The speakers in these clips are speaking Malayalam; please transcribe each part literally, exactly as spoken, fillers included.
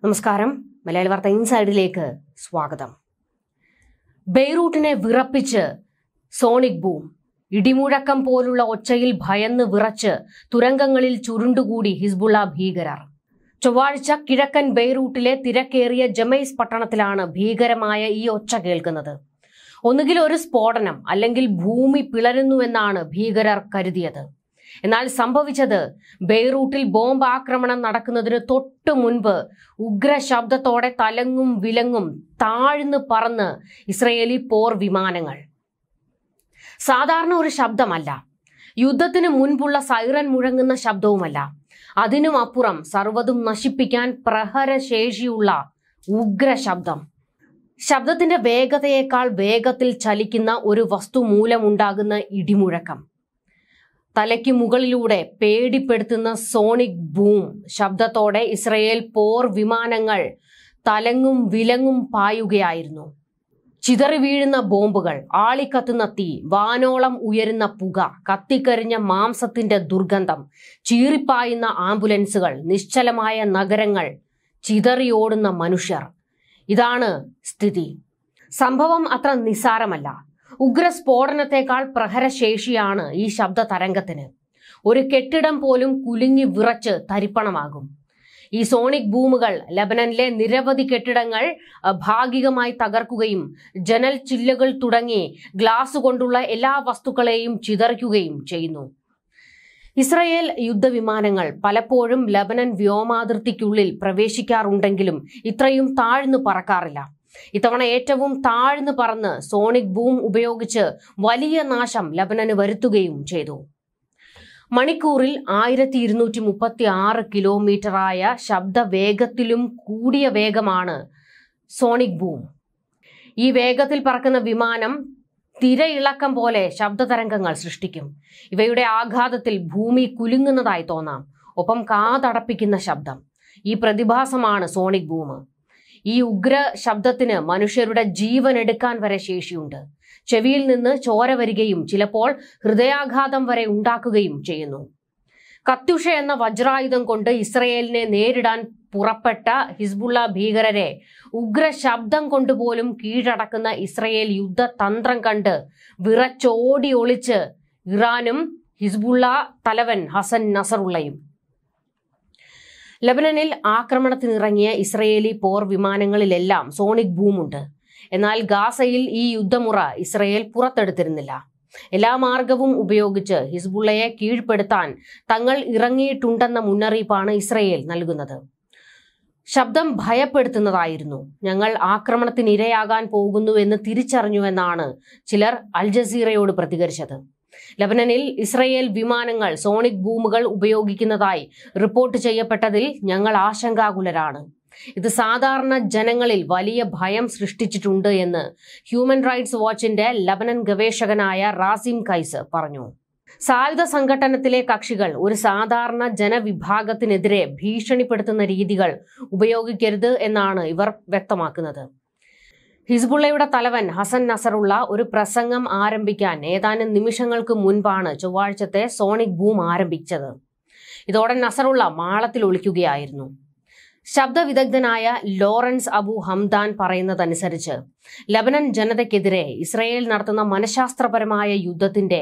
നമസ്കാരം. മലയാളി വാർത്ത ഇൻസൈഡിലേക്ക് സ്വാഗതം. ബെയ്റൂട്ടിനെ വിറപ്പിച്ച് സോണിക് ബൂം. ഇടിമുഴക്കം പോലുള്ള ഒച്ചയിൽ ഭയന്ന് വിറച്ച് തുരങ്കങ്ങളിൽ ചുരുണ്ടുകൂടി ഹിസ്ബുള്ള ഭീകരർ. ചൊവ്വാഴ്ച കിഴക്കൻ ബെയ്റൂട്ടിലെ തിരക്കേറിയ ജമൈസ് പട്ടണത്തിലാണ് ഭീകരമായ ഈ ഒച്ച കേൾക്കുന്നത്. ഒന്നുകിൽ ഒരു സ്ഫോടനം അല്ലെങ്കിൽ ഭൂമി പിളരുന്നുവെന്നാണ് ഭീകരർ കരുതിയത്. എന്നാൽ സംഭവിച്ചത് ബെയ്റൂട്ടിൽ ബോംബ് ആക്രമണം നടക്കുന്നതിന് തൊട്ടു മുൻപ് ഉഗ്ര ശബ്ദത്തോടെ തലങ്ങും വിലങ്ങും താഴ്ന്നു പറന്ന് ഇസ്രയേലി പോർ വിമാനങ്ങൾ. സാധാരണ ഒരു ശബ്ദമല്ല, യുദ്ധത്തിന് മുൻപുള്ള സൈറൻ മുഴങ്ങുന്ന ശബ്ദവുമല്ല. അതിനും അപ്പുറം സർവ്വതും നശിപ്പിക്കാൻ പ്രഹരശേഷിയുള്ള ഉഗ്ര ശബ്ദം. ശബ്ദത്തിന്റെ വേഗതയേക്കാൾ വേഗത്തിൽ ചലിക്കുന്ന ഒരു വസ്തു മൂലമുണ്ടാകുന്ന ഇടിമുഴക്കം. തലയ്ക്ക് മുകളിലൂടെ പേടിപ്പെടുത്തുന്ന സോണിക് ബൂം ശബ്ദത്തോടെ ഇസ്രയേൽ പോർ വിമാനങ്ങൾ തലങ്ങും വിലങ്ങും പായുകയായിരുന്നു. ചിതറി വീഴുന്ന ബോംബുകൾ, ആളിക്കത്തുന്ന തീ, വാനോളം ഉയരുന്ന പുക, കത്തിക്കരിഞ്ഞ മാംസത്തിന്റെ ദുർഗന്ധം, ചീറിപ്പായുന്ന ആംബുലൻസുകൾ, നിശ്ചലമായ നഗരങ്ങൾ, ചിതറിയോടുന്ന മനുഷ്യർ. ഇതാണ് സ്ഥിതി. സംഭവം അത്ര നിസ്സാരമല്ല. ഉഗ്രസ്ഫോടനത്തെക്കാൾ പ്രഹരശേഷിയാണ് ഈ ശബ്ദ തരംഗത്തിന്. ഒരു കെട്ടിടം പോലും കുലുങ്ങി വിറച്ച് തരിപ്പണമാകും. ഈ സോണിക് ബൂമുകൾ ലെബനനിലെ നിരവധി കെട്ടിടങ്ങൾ ഭാഗികമായി തകർക്കുകയും ജനൽ ചില്ലുകൾ തുടങ്ങി ഗ്ലാസ് കൊണ്ടുള്ള എല്ലാ വസ്തുക്കളെയും ചിതറിക്കുകയും ചെയ്യുന്നു. ഇസ്രയേൽ യുദ്ധവിമാനങ്ങൾ പലപ്പോഴും ലെബനൻ വ്യോമാതിർത്തിക്കുള്ളിൽ പ്രവേശിക്കാറുണ്ടെങ്കിലും ഇത്രയും താഴ്ന്നു പറക്കാറില്ല. ഇത്തവണ ഏറ്റവും താഴ്ന്നു പറന്ന് സോണിക് ബൂം ഉപയോഗിച്ച് വലിയ നാശം ലെബനന് വരുത്തുകയും ചെയ്തു. മണിക്കൂറിൽ ആയിരത്തി ഇരുന്നൂറ്റി മുപ്പത്തി ആറ് കിലോമീറ്ററായ ശബ്ദ വേഗത്തിലും കൂടിയ വേഗമാണ് സോണിക് ബൂം. ഈ വേഗത്തിൽ പറക്കുന്ന വിമാനം തിരയിളക്കം പോലെ ശബ്ദതരംഗങ്ങൾ സൃഷ്ടിക്കും. ഇവയുടെ ആഘാതത്തിൽ ഭൂമി കുലുങ്ങുന്നതായി തോന്നാം. ഒപ്പം കാതടപ്പിക്കുന്ന ശബ്ദം. ഈ പ്രതിഭാസമാണ് സോണിക് ബൂം. ഈ ഉഗ്ര ശബ്ദത്തിന് മനുഷ്യരുടെ ജീവൻ എടുക്കാൻ വരെ ശേഷിയുണ്ട്. ചെവിയിൽ നിന്ന് ചോര വരികയും ചിലപ്പോൾ ഹൃദയാഘാതം വരെ ഉണ്ടാക്കുകയും ചെയ്യുന്നു. കത്യുഷ എന്ന വജ്രായുധം കൊണ്ട് ഇസ്രയേലിനെ നേരിടാൻ പുറപ്പെട്ട ഹിസ്ബുള്ള ഭീകരരെ ഉഗ്ര ശബ്ദം കൊണ്ടുപോലും കീഴടക്കുന്ന ഇസ്രയേൽ യുദ്ധതന്ത്രം കണ്ട് വിറച്ചോടി ഒളിച്ച് ഇറാനും ഹിസ്ബുള്ള തലവൻ ഹസൻ നസറുള്ളയും. ലെബനനിൽ ആക്രമണത്തിനിറങ്ങിയ ഇസ്രയേലി പോർ വിമാനങ്ങളിലെല്ലാം സോണിക് ബൂമുണ്ട്. എന്നാൽ ഗാസയിൽ ഈ യുദ്ധമുറ ഇസ്രയേൽ പുറത്തെടുത്തിരുന്നില്ല. എല്ലാ മാർഗവും ഉപയോഗിച്ച് ഹിസ്ബുള്ളയെ കീഴ്പ്പെടുത്താൻ തങ്ങൾ ഇറങ്ങിയിട്ടുണ്ടെന്ന മുന്നറിയിപ്പാണ് ഇസ്രയേൽ നൽകുന്നത്. ശബ്ദം ഭയപ്പെടുത്തുന്നതായിരുന്നു. ഞങ്ങൾ ആക്രമണത്തിനിരയാകാൻ പോകുന്നുവെന്ന് തിരിച്ചറിഞ്ഞുവെന്നാണ് ചിലർ അൽ ജസീറയോട് പ്രതികരിച്ചത്. ലെബനനിൽ ഇസ്രയേൽ വിമാനങ്ങൾ സോണിക് ബൂമുകൾ ഉപയോഗിക്കുന്നതായി റിപ്പോർട്ട് ചെയ്യപ്പെട്ടതിൽ ഞങ്ങൾ ആശങ്കാകുലരാണ്. ഇത് സാധാരണ ജനങ്ങളിൽ വലിയ ഭയം സൃഷ്ടിച്ചിട്ടുണ്ട് എന്ന് ഹ്യൂമൻ റൈറ്റ്സ് വാച്ചിന്റെ ലെബനൻ ഗവേഷകനായ റാസിം കൈസ് പറഞ്ഞു. സായുധ സംഘടനത്തിലെ കക്ഷികൾ ഒരു സാധാരണ ജനവിഭാഗത്തിനെതിരെ ഭീഷണിപ്പെടുത്തുന്ന രീതികൾ ഉപയോഗിക്കരുത് എന്നാണ് ഇവർ വ്യക്തമാക്കുന്നത്. ഹിസ്ബുള്ളയുടെ തലവൻ ഹസൻ നസറുള്ള ഒരു പ്രസംഗം ആരംഭിക്കാൻ ഏതാനും നിമിഷങ്ങൾക്ക് മുൻപാണ് ചൊവ്വാഴ്ചത്തെ സോണിക് ബൂം ആരംഭിച്ചത്. ഇതോടെ നസറുള്ള മാളത്തിൽ ഒളിക്കുകയായിരുന്നു. ശബ്ദ വിദഗ്ധനായ ലോറൻസ് അബു ഹംദാൻ പറയുന്നതനുസരിച്ച് ലെബനൻ ജനതയ്ക്കെതിരെ ഇസ്രയേൽ നടത്തുന്ന മനഃശാസ്ത്രപരമായ യുദ്ധത്തിന്റെ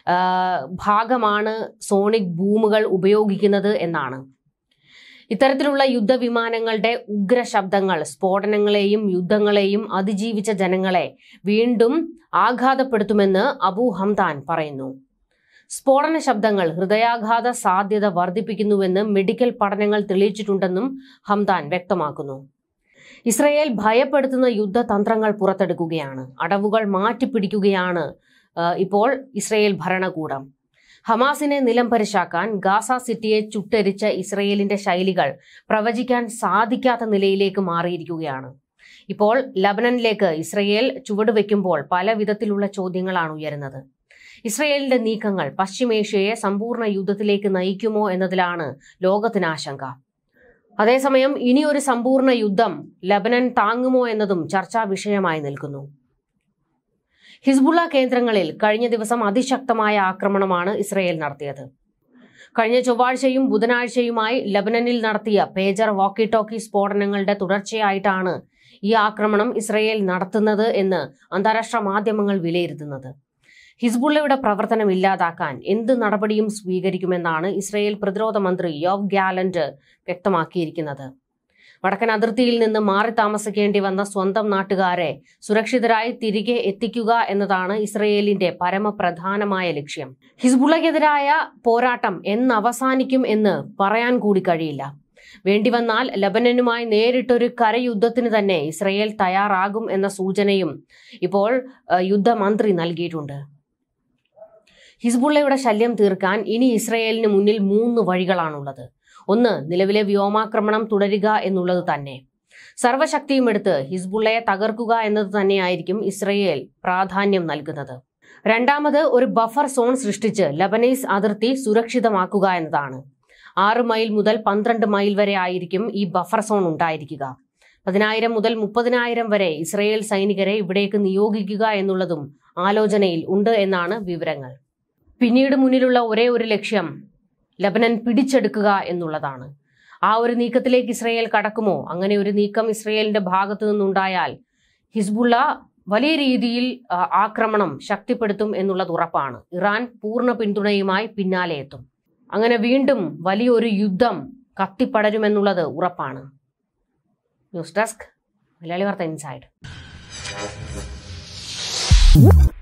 ഭാഗമാണ് സോണിക് ബൂമുകൾ ഉപയോഗിക്കുന്നത് എന്നാണ്. ഇത്തരത്തിലുള്ള യുദ്ധവിമാനങ്ങളുടെ ഉഗ്ര ശബ്ദങ്ങൾ സ്ഫോടനങ്ങളെയും യുദ്ധങ്ങളെയും അതിജീവിച്ച ജനങ്ങളെ വീണ്ടും ആഘാതപ്പെടുത്തുമെന്ന് അബു ഹംദാൻ പറയുന്നു. സ്ഫോടന ശബ്ദങ്ങൾ ഹൃദയാഘാത സാധ്യത വർദ്ധിപ്പിക്കുന്നുവെന്ന് മെഡിക്കൽ പഠനങ്ങൾ തെളിയിച്ചിട്ടുണ്ടെന്നും ഹംദാൻ വ്യക്തമാക്കുന്നു. ഇസ്രയേൽ ഭയപ്പെടുത്തുന്ന യുദ്ധതന്ത്രങ്ങൾ പുറത്തെടുക്കുകയാണ്. അടവുകൾ മാറ്റിപ്പിടിക്കുകയാണ് ഇപ്പോൾ ഇസ്രയേൽ ഭരണകൂടം. ഹമാസിനെ നിലംപരിശാക്കാൻ ഗാസ സിറ്റിയെ ചുട്ടെരിച്ച ഇസ്രയേലിന്റെ ശൈലികൾ പ്രവചിക്കാൻ സാധിക്കാത്ത നിലയിലേക്ക് മാറിയിരിക്കുകയാണ്. ഇപ്പോൾ ലബനനിലേക്ക് ഇസ്രയേൽ ചുവടുവെക്കുമ്പോൾ പല വിധത്തിലുള്ള ചോദ്യങ്ങളാണ് ഉയരുന്നത്. ഇസ്രയേലിന്റെ നീക്കങ്ങൾ പശ്ചിമേഷ്യയെ സമ്പൂർണ്ണ യുദ്ധത്തിലേക്ക് നയിക്കുമോ എന്നതിലാണ് ലോകത്തിന് ആശങ്ക. അതേസമയം ഇനിയൊരു സമ്പൂർണ്ണ യുദ്ധം ലബനൻ താങ്ങുമോ എന്നതും ചർച്ചാ വിഷയമായി നിൽക്കുന്നു. ഹിസ്ബുള്ള കേന്ദ്രങ്ങളിൽ കഴിഞ്ഞ ദിവസം അതിശക്തമായ ആക്രമണമാണ് ഇസ്രയേൽ നടത്തിയത്. കഴിഞ്ഞ ചൊവ്വാഴ്ചയും ബുധനാഴ്ചയുമായി ലബനനിൽ നടത്തിയ പേജർ വോക്കി ടോക്കി സ്ഫോടനങ്ങളുടെ തുടർച്ചയായിട്ടാണ് ഈ ആക്രമണം ഇസ്രയേൽ നടത്തുന്നത് എന്ന് അന്താരാഷ്ട്ര മാധ്യമങ്ങൾ വിലയിരുത്തുന്നത്. ഹിസ്ബുള്ളയുടെ പ്രവർത്തനം ഇല്ലാതാക്കാൻ എന്ത് നടപടിയും സ്വീകരിക്കുമെന്നാണ് ഇസ്രയേൽ പ്രതിരോധ മന്ത്രി യോവ് ഗാലന്റ് വ്യക്തമാക്കിയിരിക്കുന്നത്. വടക്കൻ അതിർത്തിയിൽ നിന്ന് മാറി താമസിക്കേണ്ടി വന്ന സ്വന്തം നാട്ടുകാരെ സുരക്ഷിതരായി തിരികെ എത്തിക്കുക എന്നതാണ് ഇസ്രയേലിന്റെ പരമപ്രധാനമായ ലക്ഷ്യം. ഹിസ്ബുള്ളയ്ക്കെതിരായ പോരാട്ടം എന്ന് അവസാനിക്കും എന്ന് പറയാൻ കൂടി കഴിയില്ല. വേണ്ടിവന്നാൽ ലബനനുമായി നേരിട്ടൊരു കരയുദ്ധത്തിന് തന്നെ ഇസ്രയേൽ തയ്യാറാകും എന്ന സൂചനയും ഇപ്പോൾ യുദ്ധമന്ത്രി നൽകിയിട്ടുണ്ട്. ഹിസ്ബുള്ളയുടെ ശല്യം തീർക്കാൻ ഇനി ഇസ്രയേലിന് മുന്നിൽ മൂന്ന് വഴികളാണുള്ളത്. ഒന്ന്, നിലവിലെ വ്യോമാക്രമണം തുടരുക എന്നുള്ളത് തന്നെ. സർവശക്തിയും എടുത്ത് ഹിസ്ബുള്ളയെ തകർക്കുക എന്നത് തന്നെയായിരിക്കും ഇസ്രയേൽ പ്രാധാന്യം നൽകുന്നത്. രണ്ടാമത്, ഒരു ബഫർ സോൺ സൃഷ്ടിച്ച് ലബനീസ് അതിർത്തി സുരക്ഷിതമാക്കുക എന്നതാണ്. ആറ് മൈൽ മുതൽ പന്ത്രണ്ട് മൈൽ വരെ ആയിരിക്കും ഈ ബഫർ സോൺ ഉണ്ടായിരിക്കുക. പതിനായിരം മുതൽ മുപ്പതിനായിരം വരെ ഇസ്രയേൽ സൈനികരെ ഇവിടേക്ക് നിയോഗിക്കുക എന്നുള്ളതും ആലോചനയിൽ ഉണ്ട് എന്നാണ് വിവരങ്ങൾ. പിന്നീട് മുന്നിലുള്ള ഒരേ ഒരു ലക്ഷ്യം ലബനൻ പിടിച്ചെടുക്കുക എന്നുള്ളതാണ്. ആ ഒരു നീക്കത്തിലേക്ക് ഇസ്രയേൽ കടക്കുമോ? അങ്ങനെ ഒരു നീക്കം ഇസ്രയേലിന്റെ ഭാഗത്തു നിന്നുണ്ടായാൽ ഹിസ്ബുള്ള വലിയ രീതിയിൽ ആക്രമണം ശക്തിപ്പെടുത്തും എന്നുള്ളത് ഉറപ്പാണ്. ഇറാൻ പൂർണ്ണ പിന്തുണയുമായി പിന്നാലെ എത്തും. അങ്ങനെ വീണ്ടും വലിയൊരു യുദ്ധം കത്തിപ്പടരുമെന്നുള്ളത് ഉറപ്പാണ്. ന്യൂസ് ഡെസ്ക് മലയാളി വാർത്ത ഇൻസൈഡ്.